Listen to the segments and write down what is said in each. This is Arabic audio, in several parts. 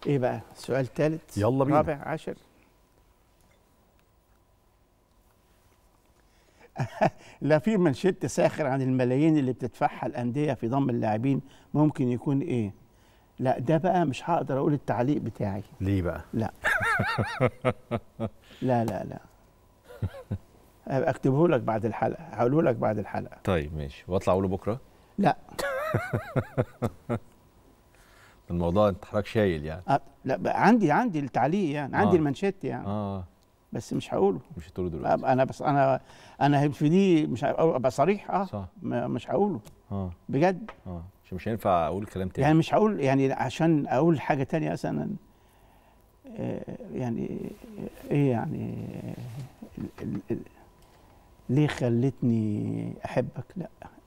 ايه بقى سؤال ثالث؟ يلا بينا. رابع، عاشر. لا، في منشط ساخر عن الملايين اللي بتدفعها الأندية في ضم اللاعبين ممكن يكون ايه؟ لا ده بقى مش هقدر اقول التعليق بتاعي. ليه بقى؟ لا لا لا لا، اكتبه لك بعد الحلقة، هقوله لك بعد الحلقة. طيب ماشي، واطلع اقوله بكره؟ لا الموضوع انت حضرتك شايل يعني. لا بقى عندي التعليق يعني، عندي المانشيت يعني. بس مش هقوله. مش هتقوله دلوقتي. انا في دي مش ابقى صريح. صح. مش هقوله. بجد. عشان مش هينفع اقول كلام تاني. يعني مش هقول، يعني عشان اقول حاجه تانية مثلا. يعني ايه يعني؟ ليه خلتني احبك؟ لا.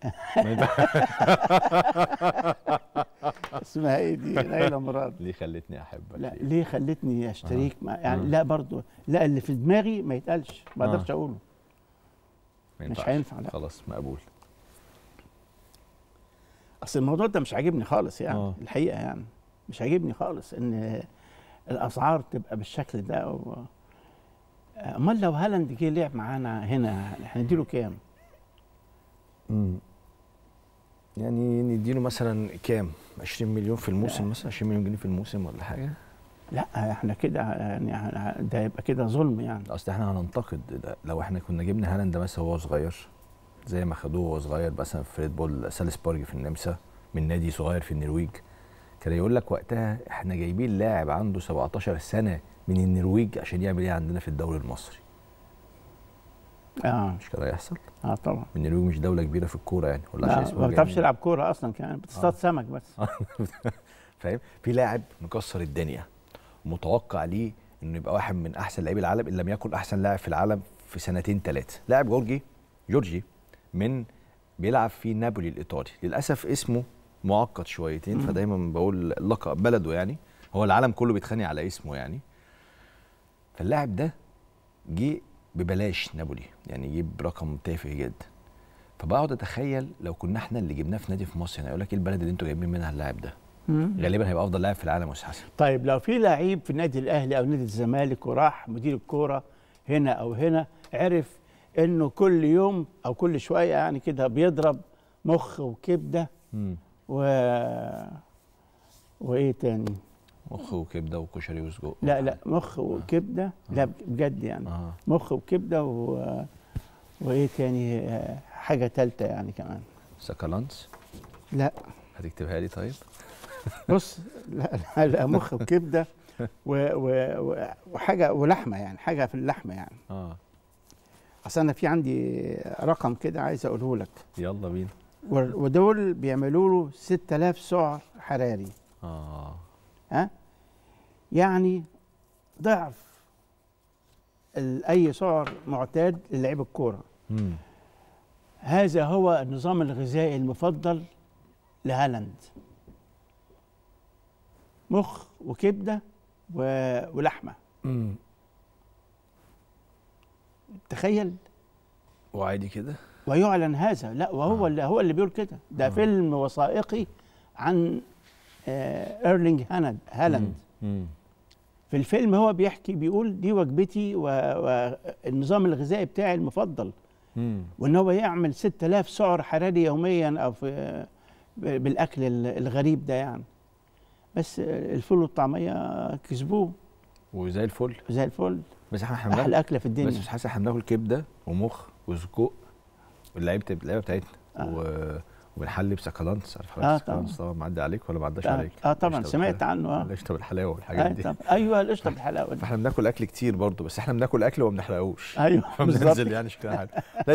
اسمها ايه دي؟ ليلى مراد. ليه خلتني احبك؟ لا، ليه خلتني اشتريك يعني لا برضو، لا اللي في دماغي ما يتقالش، ما اقدرش اقوله. مش هينفع. لا خلاص، مقبول. اصل الموضوع ده مش عاجبني خالص يعني. الحقيقه يعني مش عاجبني خالص ان الاسعار تبقى بالشكل ده. امال لو هالاند جه لعب معانا هنا هنديله كام؟ يعني نديله مثلا كام؟ 20 مليون في الموسم مثلا، 20 مليون جنيه في الموسم ولا حاجه؟ لا احنا كده يعني ده يبقى كده ظلم يعني. اصل احنا هننتقد لو احنا كنا جبنا هالاند مثلا وهو صغير، زي ما خدوه وهو صغير مثلا في ريد بول سالزبورج في النمسا من نادي صغير في النرويج، كان يقول لك وقتها احنا جايبين لاعب عنده 17 سنه من النرويج عشان يعمل ايه عندنا في الدوري المصري. مش كده هيحصل؟ طبعا. النرويج مش دوله كبيره في الكوره يعني، ولا عشان اسمها ما بتعرفش تلعب كوره اصلا، كمان بتصطاد سمك بس. فاهم؟ في لاعب مكسر الدنيا متوقع ليه انه يبقى واحد من احسن لاعبي العالم ان لم يكن احسن لاعب في العالم في سنتين ثلاثه، لاعب جورجي من بيلعب في نابولي الايطالي، للاسف اسمه معقد شويتين فدايما بقول لقب بلده يعني، هو العالم كله بيتخانق على اسمه يعني. فاللاعب ده جه ببلاش نابولي، يعني يجيب رقم تافه جدا. فبقعد اتخيل لو كنا احنا اللي جبناه في نادي في مصر، يعني يقول لك ايه البلد اللي انتوا جايبين منها اللاعب ده؟ غالبا هيبقى افضل لاعب في العالم يا استاذ حسن. طيب لو في لعيب في النادي الاهلي او نادي الزمالك وراح مدير الكوره هنا او هنا، عرف انه كل يوم او كل شويه يعني كده بيضرب مخ وكبده وايه تاني؟ مخ وكبده وكشري وسجق. لا مخ وكبده. لا بجد يعني. مخ وكبده وايه تاني؟ حاجه ثالثه يعني كمان. سكالانس. لا هتكتبها لي طيب؟ بص، لا مخ وكبده وحاجه ولحمه، يعني حاجه في اللحمه يعني. اصل انا في عندي رقم كده عايز اقوله لك. يلا بينا. ودول بيعملوا له 6000 سعر حراري. يعني ضعف اي سعر معتاد للاعيب الكوره. هذا هو النظام الغذائي المفضل لهالاند. مخ وكبده ولحمه. تخيل. وعادي كده. ويعلن هذا. لا وهو هو اللي بيقول كده. ده فيلم وثائقي عن ايرلينج هالاند. في الفيلم هو بيقول دي وجبتي والنظام الغذائي بتاعي المفضل. وان هو يعمل 6000 سعر حراري يوميا او بالاكل الغريب ده يعني. بس الفول والطعميه كسبوه وزي الفل زي الفل. بس احنا احلى اكله في الدنيا. بس مش حاسس احنا بناكل كبده ومخ وسجق واللعيبه بتاعتنا وبنحلي بسكالانس. عارف سكالانس طبعا؟ معدي عليك ولا ما عداش عليك؟ طبعا سمعت عنه. القشطه بالحلاوه والحاجات دي. ايوه القشطه بالحلاوه. فاحنا بناكل اكل كتير برضه، بس احنا بناكل اكل وما بنحرقوش. ايوه بالظبط. فبننزل يعني شكلها حاجه.